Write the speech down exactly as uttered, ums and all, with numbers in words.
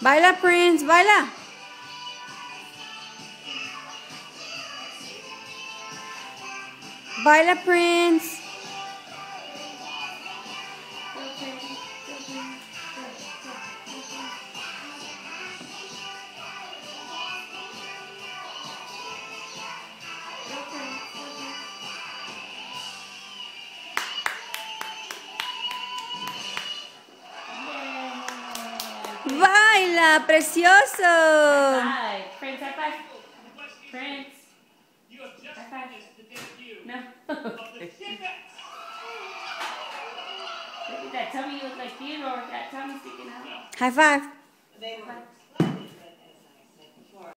Baila, Prince, baila. Baila, Prince. Baila, precioso. High five. Prince, high five. Prince. High five. No. Look at that tummy. You look like Theodore with that tummy sticking out. High five. High five.